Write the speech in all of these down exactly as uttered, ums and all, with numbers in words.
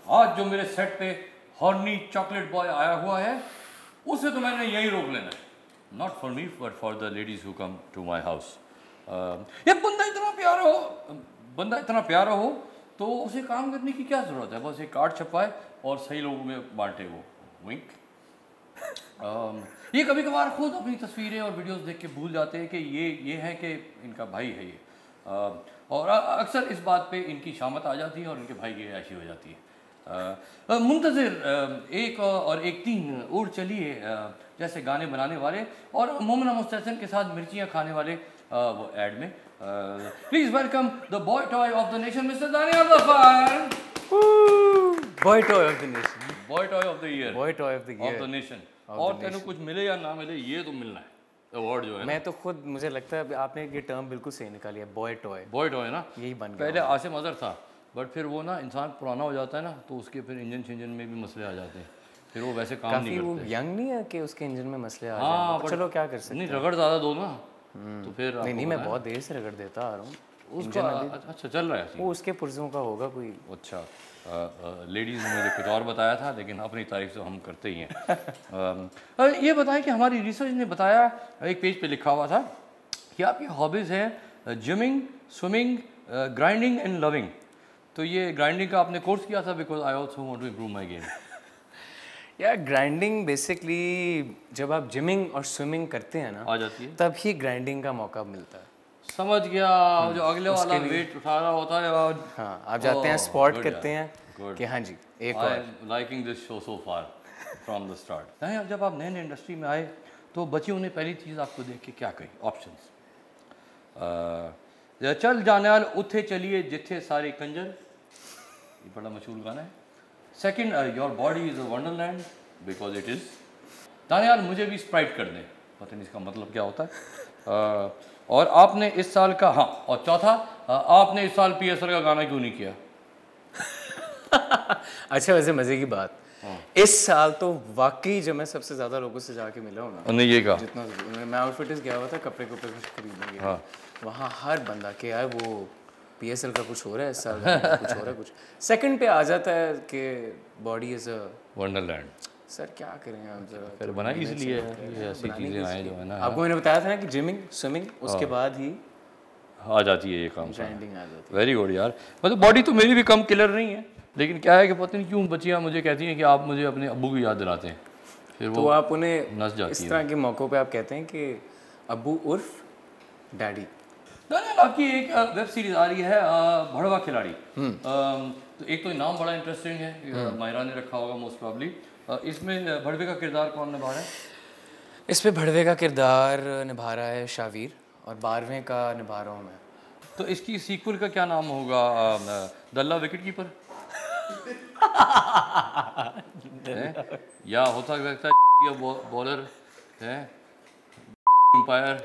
आज जो मेरे सेट पे हॉर्नी चॉकलेट बॉय आया हुआ है उसे तो मैंने यहीं रोक लेना है, not for me but for the ladies who come to my house. ये बंदा इतना प्यारा हो बंदा इतना प्यारा हो तो उसे काम करने की क्या ज़रूरत है, बस एक कार्ड छपवाए और सही लोगों में बांटे वो विंक। um, ये कभी कभार खुद अपनी तस्वीरें और वीडियोस देख के भूल जाते हैं कि ये ये है कि इनका भाई है ये, uh, और अक्सर इस बात पे इनकी शामत आ जाती है और इनके भाई की ऐशी हो जाती है। uh, uh, मुंतज़िर uh, एक और एक तीन उड़ चलिए uh, जैसे गाने बनाने वाले और मोमना मुस्तहसन के साथ मिर्चियाँ खाने वाले uh, वो एड में please welcome the boy toy of the nation mister Daniyal Zafar. Boy toy of the nation, boy toy of the year, boy toy of the year of the nation. और तेरे कुछ मिले या ना मिले ये तो मिलना है अवार्ड जो है। मैं तो खुद मुझे लगता है आपने ये टर्म बिल्कुल सही निकाली है, बॉय टॉय। बॉय टॉय ना यही बन गया। पहले आसिम अज़हर था बट फिर वो ना इंसान पुराना हो जाता है ना तो उसके फिर इंजन शिंजन में भी मसले आ जाते हैं, फिर वो वैसे काम नहीं करते। वो यंग नहीं है कि उसके इंजन में मसले आ हाँ, जाए। चलो क्या कर सकते नहीं रगड़ ज़्यादा दो ना तो फिर नहीं नहीं मैं बहुत देर से रगड़ देता आ रहा हूँ उसका। अच्छा चल रहा है वो उसके पुर्जों का होगा कोई। अच्छा लेडीज़ ने मुझे कुछ और बताया था लेकिन अपनी तारीफ तो हम करते ही हैं। ये बताएं कि हमारी रिसर्च ने बताया, एक पेज पे लिखा हुआ था कि आपकी हॉबीज़ हैं gyming, swimming, grinding and loving. तो ये ग्राइंडिंग का आपने कोर्स किया था? Because I also want to improve my game. यार ग्राइंडिंग बेसिकली जब आप जिमिंग और स्विमिंग करते हैं ना आ जाती है तब ही ग्राइंडिंग का मौका मिलता है। समझ गया, जो अगले वाला वेट उठा रहा होता है और हाँ आप जाते हैं स्पॉट करते हैं कि हाँ जी एक और liking this show so far from the start. नहीं, अब जब आप नए नए इंडस्ट्री में आए तो बच्चियों ने पहली चीज़ आपको देख के क्या कही? ऑप्शंस, चल जाने उठे चलिए जिथे सारे कंजर, ये बड़ा मशहूर गाना है। Second, your body is a wonderland because it is. Daniyal मुझे भी स्प्राइट कर दें, पता नहीं इसका मतलब क्या होता है। uh, और आपने इस साल का, हाँ, और चौथा, आपने इस साल पी एस एल का गाना क्यों नहीं किया? अच्छा वैसे मज़े की बात, इस साल तो वाकई जब मैं सबसे ज़्यादा लोगों से जाके मिला हूँ ना, उन्हें ये कहा जितना मैं आउटफिट्स गया हुआ था कपड़े कपड़े कुछ खरीदने गया, हाँ। वहाँ हर बंदा के यार वो पी एस एल का कुछ हो रहा है इस साल कुछ हो रहा है कुछ सेकंड पे आ जाता है कि body is a wonderland. Sir क्या करें आप जरा, फिर बना इसलिए ये ऐसी चीज़ें आए जो है ना। आपको मैंने बताया था ना कि जिमिंग स्विमिंग उसके बाद ही आ जाती है ये काम। ग्राइंडिंग आ जाती है। वेरी गुड यार, मतलब बॉडी तो मेरी भी कम किलर नहीं है लेकिन क्या है कि पता नहीं क्यों बच्चियाँ मुझे कहती हैं कि आप मुझे अपने अब्बू की याद दिलाते हैं, फिर तो वो आप उन्हें नस जाती इस तरह के मौक़ों पे आप कहते हैं कि अब्बू उर्फ डैडी। आपकी एक वेब सीरीज आ रही है भड़वा खिलाड़ी, तो एक तो नाम बड़ा इंटरेस्टिंग है, मायरा ने रखा होगा मोस्ट प्रॉब्ली। इसमें भड़वे का किरदार कौन निभा रहा है? इस पे भड़वे का किरदार निभा रहा है शावीर और बारहवें का निभा रहा हूँ मैं। तो इसकी सीक्वल का क्या नाम होगा? दल्ला विकेट कीपर या हो सकता है बॉलर है एम्पायर।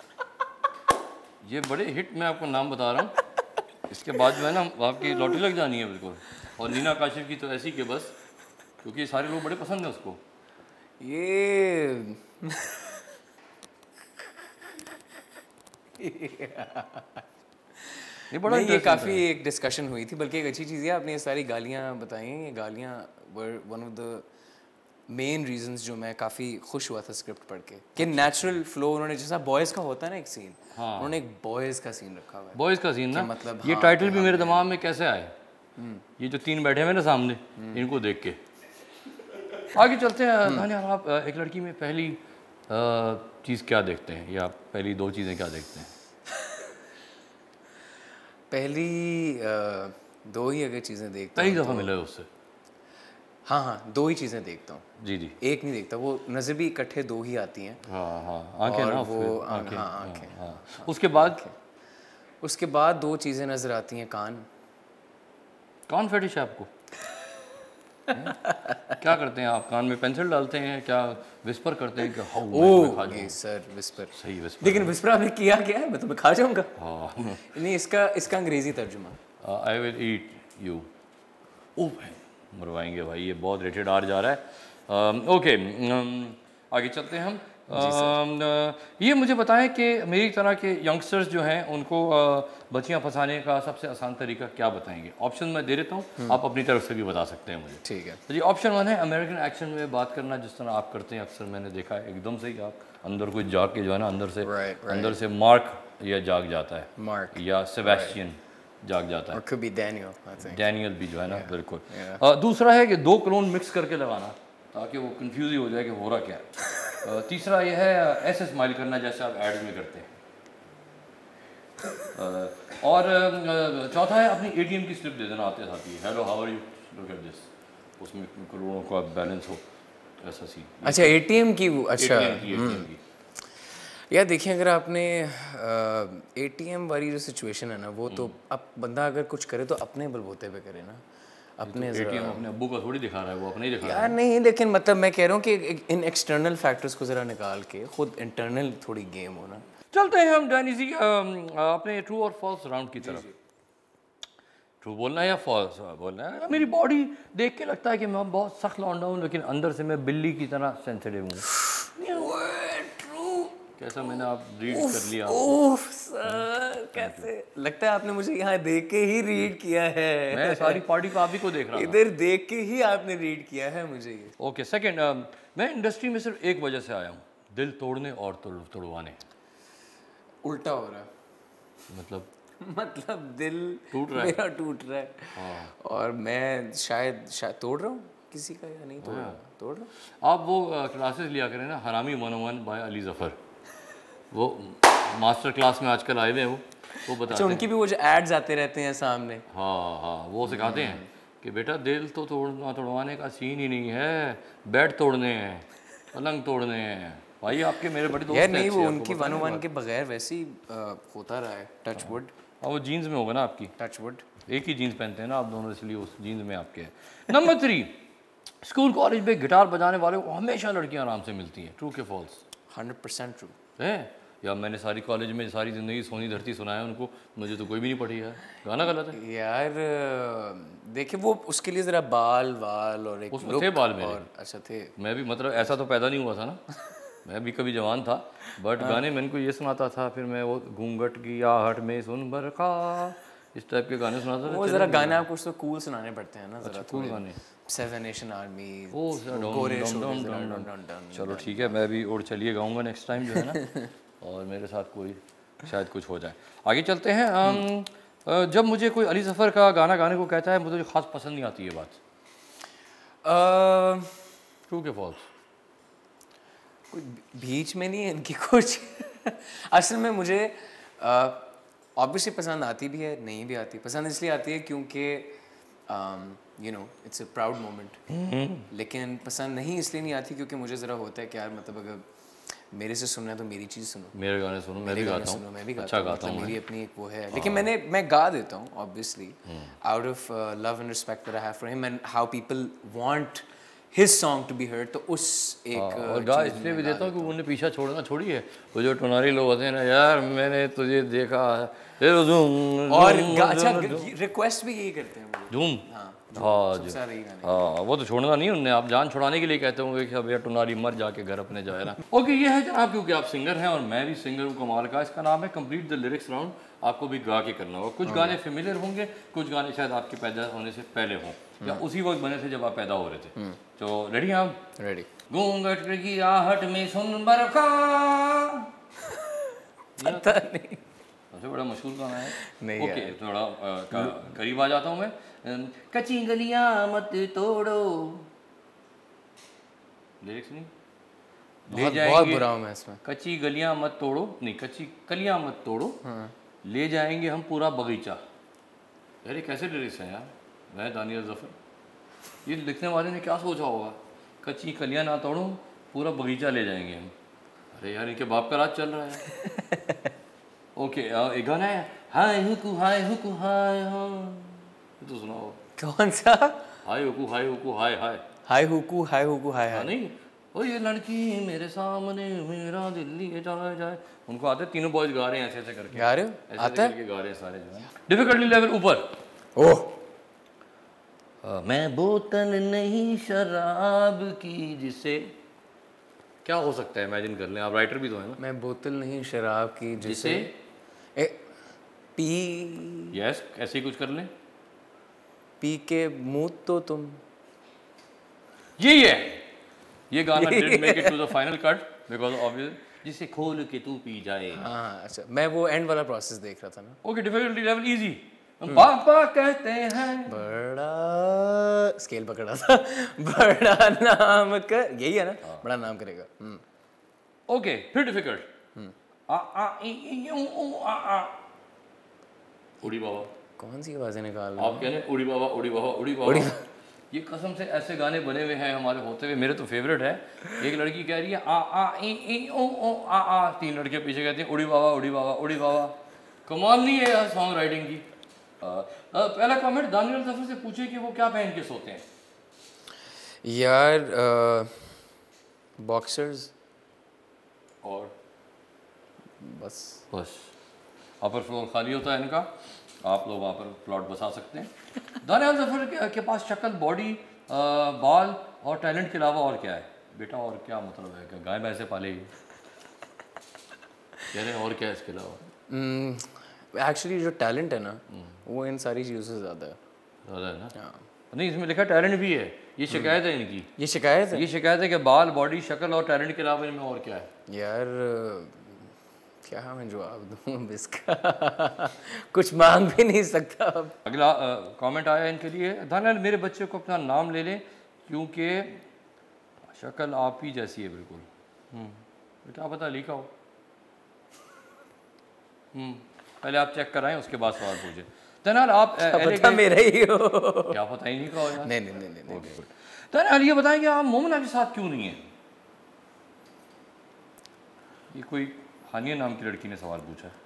ये बड़े हिट मैं आपको नाम बता रहा हूँ, इसके बाद जो है ना आपकी लॉटरी लग जानी है बिल्कुल। और नीना काशिफ की तो ऐसी कि बस, क्योंकि सारे लोग बड़े पसंद है उसको। ये ये बड़ा ये काफ़ी एक डिस्कशन हुई थी, बल्कि एक अच्छी चीज़ है आपने ये सारी गालियाँ बताई हैं। ये गालियाँ were one of the main reasons जो मैं काफ़ी खुश हुआ था स्क्रिप्ट पढ़ के कि नेचुरल फ्लो उन्होंने, जैसा बॉयज़ का होता है ना एक सीन, हाँ। उन्होंने एक बॉयज़ का सीन रखा हुआ है। बॉयज़ का सीन ना मतलब ये टाइटल भी मेरे दिमाग में कैसे आए, ये जो तीन बैठे हुए ना सामने इनको देख के। आगे चलते हैं। दानियाल आप एक लड़की में पहली चीज़ क्या देखते हैं या पहली दो चीज़ें क्या देखते हैं? पहली दो ही अगर चीज़ें देखता पहली दफ़ा मिला है उससे? हाँ हाँ दो ही चीज़ें देखता हूँ जी जी, एक नहीं देखता, वो नज़र भी इकट्ठे दो ही आती हैं। हाँ हाँ आंखें ना वो आंखें, हाँ आंखें, हाँ। उसके बाद उसके बाद दो चीज़ें नज़र आती हैं, कान। कान फेटिश है आपको? क्या करते हैं आप? कान में पेंसिल डालते हैं क्या? विस्पर करते हैं कि हाउ मैं खा जाऊं? सर विस्पर सही विस्पर। लेकिन विस्पर आपने किया क्या है? मैं तुम्हें खा जाऊंगा। हाँ नहीं, इसका इसका अंग्रेजी तर्जुमा आई विल ईट यू। ओह भाई मरवाएंगे भाई, ये बहुत रेटेड आर जा रहा है। ओके आगे चलते हैं हम। अम, ये मुझे बताएं कि मेरी तरह के यंगस्टर्स जो हैं उनको अ, बच्चियां फंसाने का सबसे आसान तरीका क्या बताएंगे? ऑप्शन मैं दे देता हूँ, आप अपनी तरफ से भी बता सकते हैं मुझे। ठीक है। तो जी ऑप्शन वन है अमेरिकन एक्शन में बात करना, जिस तरह आप करते हैं अक्सर, मैंने देखा है एकदम से ही आप अंदर कुछ जाग के जो है ना अंदर से Right, right. अंदर से मार्क या जाग जाता है, Mark. या सेबेस्टियन जाग जाता Or है, could be Daniel, I think. Daniel भी जो है ना, बिल्कुल। yeah. अ, दूसरा है कि दो क्लोन मिक्स करके लगाना ताकि वो कंफ्यूज ही हो जाए कि हो रहा क्या है। अ, तीसरा ये है ऐसे स्माइल करना जैसे आप एड्स में करते हैं। अ, और अ, चौथा है अपनी एटीएम की स्लिप दे देना आते साथ ही, hello how are you, look at this, उसमें करोड़ों का बैलेंस हो, ऐसा सी। अच्छा एटीएम की वो- अच्छा एटीएम की एटीएम की यार देखिए अगर आपने एटीएम वाली जो सिचुएशन है ना वो तो अब बंदा अगर कुछ करे तो अपने बलबूते पे करे ना अपने एटीएम अपने अब्बू का थोड़ी दिखा रहा है, वो अपने ही दिखा रहा है। यार नहीं लेकिन मतलब मैं कह रहा हूँ कि इन एक्सटर्नल फैक्टर्स को ज़रा निकाल के खुद इंटरनल थोड़ी गेम हो ना। चलते हैं हम डैनी जी अम, अपने ट्रू और फॉल्स राउंड की तरफ। ट्रू बोलना है या फॉल्स बोलना है? मेरी बॉडी देख के लगता है कि मैं बहुत सख्त लौंडा हूँ, लेकिन अंदर से मैं बिल्ली की तरह सेंसिटिव हूँ। कैसा मैंने आप रीड कर लिया? ओह सर कैसे लगता है आपने मुझे यहाँ देख के ही रीड किया है। मैं सारी पार्टी को आप ही को देख रहा था। इधर देख के ही आपने रीड किया है मुझे ये। ओके सेकंड, मैं इंडस्ट्री में सिर्फ एक वजह से आया हूँ, दिल तोड़ने और तोड़ तोड़वाने। उल्टा हो रहा है मतलब मतलब दिल टूट रहा है। मेरा टूट रहा है हाँ। और मैं शायद शायद तोड़ रहा हूँ किसी का या नहीं तोड़ रहा हूँ तोड़ रहा हूँ। आप वो क्लासेस लिया करें ना, हरामी one o one by Ali Zafar, वो मास्टर क्लास में आजकल आए हुए हैं, वो वो बताते अच्छा उनकी भी वो जो एड्स आते रहते हैं सामने। हैं। हाँ हाँ वो सिखाते हैं कि बेटा दिल तो तोड़ना तोड़वाने का सीन ही नहीं है, बेड तोड़ने हैं, पलंग तोड़ने हैं। भाई आपके मेरे बड़े दोस्त यार हैं नहीं अच्छे, वो आपको उनकी पता वन नहीं वन बात। के बगैर वैसे ही अ, होता रहा है। टच वुड हाँ वो जीन्स में होगा ना आपकी, टच वुड। एक ही जीन्स पहनते हैं ना आप दोनों, इसलिए उस जीन्स में आपके है। नंबर थ्री, स्कूल कॉलेज में गिटार बजाने वाले को हमेशा लड़कियां आराम से मिलती हैं, ट्रू के फॉल्स हंड्रेड परसेंट ट्रू है? या मैंने सारी कॉलेज में सारी ज़िंदगी सोनी धरती सुना है उनको, मुझे तो कोई भी नहीं पड़ी है, गाना गलत है। यार अ, देखिए वो उसके लिए ज़रा बाल वाल और एक उसमें look थे बाल मेरे। और अच्छा थे। मैं भी मतलब ऐसा तो पैदा नहीं हुआ था ना, मैं भी कभी जवान था, बट गाने मैंने को ये सुनाता था, फिर मैं वो घूंघट की आहट में सुन बरखा, इस टाइप के गाने सुनाता था। वो ज़रा गाने आपको उसको कूल सुनाने पड़ते हैं ना ज़रा कूल गाने। सेवन नेशन आर्मी ओ गोरे शोले ज़रा डन डन डन। चलो ठीक है, मैं भी और चलिए गाऊंगा नेक्स्ट टाइम जो है ना, और मेरे साथ कोई शायद कुछ हो जाए। आगे चलते हैं। हम अ, जब मुझे कोई अली जफ़र का गाना गाने को कहता है मुझे खास पसंद नहीं आती ये बात, अ, ट्रू के फॉल्स? कोई बीच में नहीं है इनकी कुछ असल में मुझे ऑब्वियसली पसंद आती भी है नहीं भी आती। पसंद इसलिए आती है क्योंकि you know it's a proud moment. लेकिन पसंद नहीं इसलिए नहीं आती क्योंकि मुझे ज़रा होता है कि यार मतलब अगर मेरे से सुनना है तो मेरी चीज़ सुनो, मेरे गाने सुनो, मैं भी गाता सुनो, हूँ, मैं भी गाता अच्छा हूँ, गाता मतलब हूँ मेरी मैं। अपनी एक वो है। लेकिन मैंने मैं गा देता हूँ obviously out of love and respect that I have for him and how people want his song to be heard. तो उस एक और गा इसलिए भी देता हूँ कि उन्हें पीछा छोड़ना छोड़ी है, वो जो टुनारी लोग होते हैं ना, यार मैंने तुझे देखा है, फिर झूम और झूम गा- अच्छा झूम रिक्वेस्ट भी यही करते हैं वो। झूम। हाँ हाँ सबसे जी, ज़्यादा यही गाने। हाँ वो तो छोड़ना नहीं उनने, आप जान छुड़ाने के लिए कहते होंगे कि अब यार टुनारी मर जाके घर अपने जाए ना। ओके ये है जनाब, क्योंकि आप सिंगर हैं और मैं भी सिंगर हूँ कमाल का, इसका नाम है कंप्लीट द लिरिक्स राउंड। आपको भी गा के करना होगा। कुछ गाने फेमिलियर होंगे, कुछ गाने शायद आपके पैदा होने से पहले हों या उसी वक्त बने थे जब आप पैदा हो रहे थे। तो रेडी हैं आप? रेडी। घूंघट की आहट में सुन बरखा, पता नहीं सबसे बड़ा मशहूर गाना है। नहीं ओके थोड़ा अ, क- करीब आ जाता हूँ मैं। अम, कच्ची गलियां मत तोड़ो, लिरिक्स नहीं ले बहुत बहुत जाएंगे, बुरा हूँ मैं इसमें। कच्ची गलियां मत तोड़ो, नहीं कच्ची कलियां मत तोड़ो, ले जाएंगे हम पूरा बगीचा। यार ये कैसे लिरिक्स हैं यार, मैं दानियल जफर, ये लिखने वाले ने क्या सोचा होगा, कच्ची कलियां ना तोड़ो पूरा बगीचा ले जाएंगे हम। अरे यार इनके बाप का राज चल रहा है। ओके एक गाना है, हाय हुकू हाय हुकू हाय हाँ, तो सुनाओ। कौन सा? हाय हुकू हाय हुकू हाय हाय हाय हुकू हाय हुकू हाय हाँ हाय। नहीं, ओ ये लड़की मेरे सामने मेरा दिल लिए जाए जाए, उनको आते हैं, तीनों बॉयज गा रहे हैं ऐसे ऐसे करके, गा रहे हो? ऐसे आता ऐसे है? करके गा रहे हैं सारे जो है। डिफिकल्टी लेवल ऊपर। ओह मैं बोतल नहीं शराब की जिसे क्या हो सकता है, इमेजिन कर लें, आप राइटर भी तो है ना। मैं बोतल नहीं शराब की जिसे जिसे ए, पी यस ऐसे ही कुछ कर लें। पी के मुँह तो तुम यही है ये गाना did make it to the final cut because obvious जिसे खोल के तू पी जाए। हाँ अच्छा, मैं वो एंड वाला प्रोसेस देख रहा था ना। Okay difficulty level easy. पापा कहते हैं बड़ा स्केल पकड़ा था बड़ा नाम कर, यही है ना, बड़ा नाम करेगा। हम्म ओके फिर डिफिकल्ट आ आ ई ई ऊ ऊ आ आ उड़ी बाबा। कौन सी आवाजें निकाल रहे आप कह रहे हैं उड़ी बाबा उड़ी बाबा उड़ी बाबा। उड़ी ये कसम से ऐसे गाने बने हुए हैं हमारे होते हुए, मेरे तो फेवरेट है। एक लड़की कह रही है आ आ ई ई ओ ओ आ आ, तीन लड़के पीछे कहते हैं उड़ी बाबा उड़ी बाबा उड़ी बाबा। कमाल नहीं है यार सॉन्ग राइटिंग की। आ, आ, पहला कमेंट दानियल जफर से पूछे कि वो क्या पहन के सोते हैं। यार बॉक्सर्स और बस बस अपर फ्लोर खाली होता है इनका, आप लोग वहाँ पर प्लॉट बसा सकते हैं। दानियल जफर के, के पास शक्ल, बॉडी, बाल और टैलेंट के अलावा और क्या है बेटा? और क्या मतलब है? क्या गाय भैंसे पाले? कह रहे हैं और क्या है इसके अलावा? एक्चुअली जो टैलेंट है ना वो इन सारी चीज़ों से ज़्यादा है। ज़्यादा है ना? हाँ नहीं इसमें लिखा टैलेंट भी है, ये शिकायत है इनकी। ये शिकायत है ये शिकायत है कि बाल, बॉडी, शक्ल और टैलेंट के अलावा इनमें और क्या है? यार क्या मैं जवाब दूँ अब इसका कुछ मांग भी नहीं सकता अब। अगला कमेंट आया इनके लिए, दानियल मेरे बच्चे को अपना नाम ले लें क्योंकि शक्ल आप ही जैसी है बिल्कुल। हम्म क्या पता लिखा हो। हम्म पहले आप चेक कराएं उसके बाद सवाल पूछे। दानियल आप पता मेरा ही हो। क्या पता ही नहीं कहो यार। नहीं नहीं नहीं नहीं, नहीं। दानियल ये बताएं कि आप मोमना के साथ क्यों नहीं है? ये कोई हानिया नाम की लड़की ने सवाल पूछा है।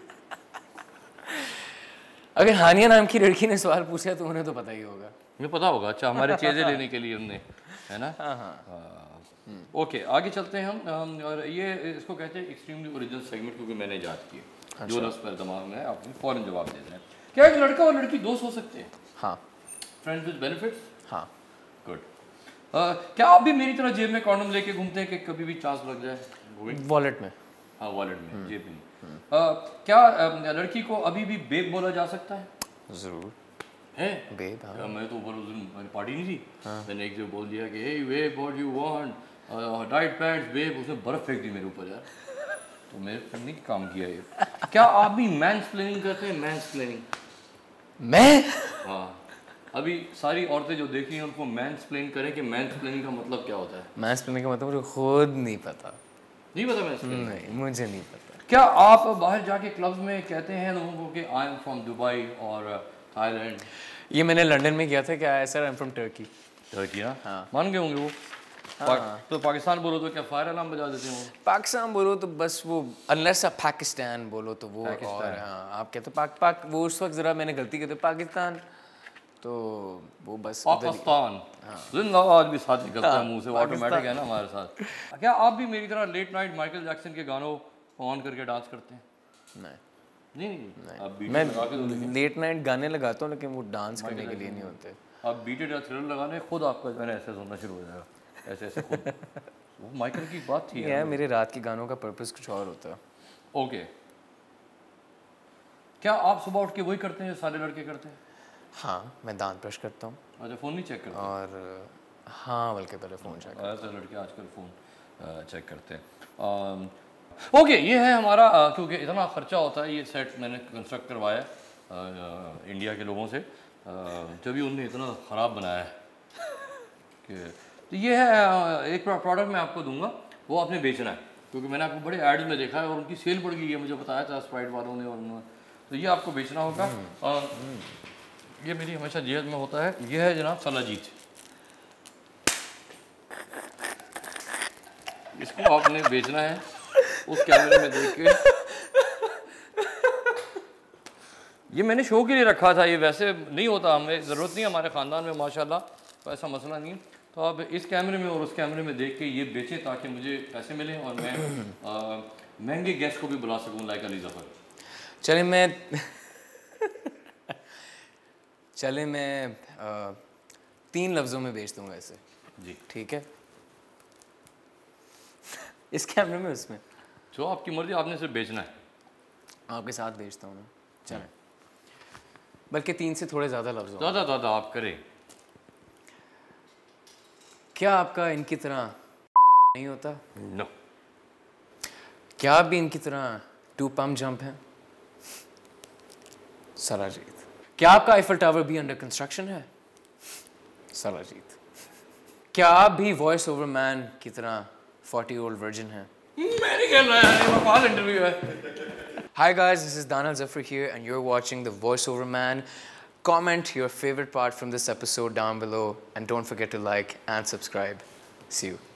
अगर हानिया नाम की लड़की ने सवाल पूछा है तो उन्हें तो पता ही होगा। मुझे पता होगा। अच्छा हमारे चीज़ें लेने के लिए उनने, है ना? हाँ हाँ ओके आगे चलते हैं हम। और ये इसको कहते हैं एक्सट्रीमली ओरिजिनल सेगमेंट क्योंकि मैंने याद किया। जो रस पर दिमाग में है आप फौरन जवाब दे दें। क्या एक लड़का और लड़की दोस्त हो सकते हैं? हाँ फ्रेंड्स विद बेनिफिट्स। हाँ गुड। क्या आप भी मेरी तरह जेब में कॉन्डम लेके घूमते हैं कि कभी भी चांस लग जाए? वॉलेट में। हाँ वॉलेट में, जेब में। क्या लड़की को अभी भी बेब बोला जा सकता है? जरूर है बेब। हाँ मैं तो ऊपर उस दिन मैंने पार्टी नहीं थी। हाँ। मैंने एक जो बोल दिया कि hey babe what you want tight pants babe, उसने बर्फ फेंक दी मेरे ऊपर यार। तो मेरे करने की काम किया ये। क्या आप भी मैंसप्लेनिंग करते हैं? मैंसप्लेनिंग। मैं हाँ अभी सारी औरतें जो देख रही हैं उनको मैंसप्लेन करें कि मैंसप्लेनिंग का मतलब क्या होता है। मैंसप्लेनिंग का मतलब मुझे खुद नहीं पता। नहीं पता मैंसप्लेनिंग? नहीं मुझे नहीं पता। क्या आप बाहर जाके क्लब्स में कहते हैं लोगों को कि आई एम फ्रॉम दुबई और थाईलैंड? ये मैंने लंदन में किया था। क्या है sir? I am from Turkey. Turkey ना? हाँ मान गए होंगे वो। हाँ। तो पाकिस्तान बोलो तो क्या फायर अलार्म बजा देते हैं वो? पाकिस्तान बोलो तो बस वो, अनलेस आप पाकिस्तान बोलो तो वो। और हाँ आप कहते पाक पाक, वो उस वक्त ज़रा मैंने गलती की थी पाकिस्तान, तो वो बस पाकिस्तान जिंदाबाद भी साथ निकलता है मुंह से, ऑटोमेटिक है ना हमारे साथ। क्या आप भी मेरी तरह लेट नाइट माइकल जैक्सन के गानों को ऑन करके डांस करते हैं? नहीं नहीं नहीं आप बीट मैं लगा के तो देखें। लेट नाइट गाने लगाता हूँ लेकिन वो डांस करने के लिए नहीं होते। आप बीटेड या थ्रिलर लगाने खुद आपका मैंने ऐसे सुनना शुरू हो जाएगा ऐसे ऐसे खुद। वो माइकल की बात थी यार मेरे रात के गानों का पर्पस कुछ और होता है। ओके क्या आप सुबह उठ के वही करते हैं जो सारे लड़के करते हैं? हाँ मैं दांत ब्रश करता हूँ। अच्छा फ़ोन नहीं चेक करते? और हाँ बल्कि पहले फ़ोन चेक। ऐसे लड़के आजकल फ़ोन चेक करते हैं। ओके ये है हमारा, क्योंकि इतना ख़र्चा होता है ये सेट मैंने कंस्ट्रक्ट करवाया है इंडिया के लोगों से, जब भी उनने इतना ख़राब बनाया है कि तो ये है एक प्रोडक्ट मैं आपको दूंगा, वो आपने बेचना है क्योंकि मैंने आपको बड़े एड्स में देखा है और उनकी सेल बढ़ गई है, मुझे बताया था स्प्राइट वालों ने और उन्होंने, तो ये आपको बेचना होगा। और ये मेरी हमेशा जेब में होता है। ये है जनाब सलाजीत, इसको आपने बेचना है उस कैमरे में देख के। ये मैंने शो के लिए रखा था, ये वैसे नहीं होता, हमें ज़रूरत नहीं, हमारे ख़ानदान में माशाल्लाह तो ऐसा मसला नहीं है। तो आप इस कैमरे में और उस कैमरे में देख के ये बेचें ताकि मुझे पैसे मिलें और मैं महंगे गेस्ट को भी बुला सकूं लाइक अली ज़फ़र। चले मैं चले मैं आ, तीन लफ्ज़ों में बेच दूंगा इसे। जी ठीक है। इस कैमरे में उसमें जो आपकी मर्जी, आपने सिर्फ बेचना है। आपके साथ भेजता हूँ ना, चलें। बल्कि तीन से थोड़े ज़्यादा लफ्ज़ हों। ज़्यादा ज़्यादा आप करें। क्या आपका इनकी तरह नहीं होता? नो। क्या आप भी इनकी तरह टू पम्प जंप हैं? सराजीत। क्या आपका आईफल टावर भी अंडर कंस्ट्रक्शन है? सराजीत। क्या आप भी वॉइस ओवर मैन की तरह फोर्टी ओल्ड वर्जिन हैं? मैं नहीं खेल रहा यार, ये बकवास इंटरव्यू है। Hi guys, this is Danal Zafar here and you're watching The Voiceover Man. Comment your favorite part from this episode down below and don't forget to like and subscribe. See you.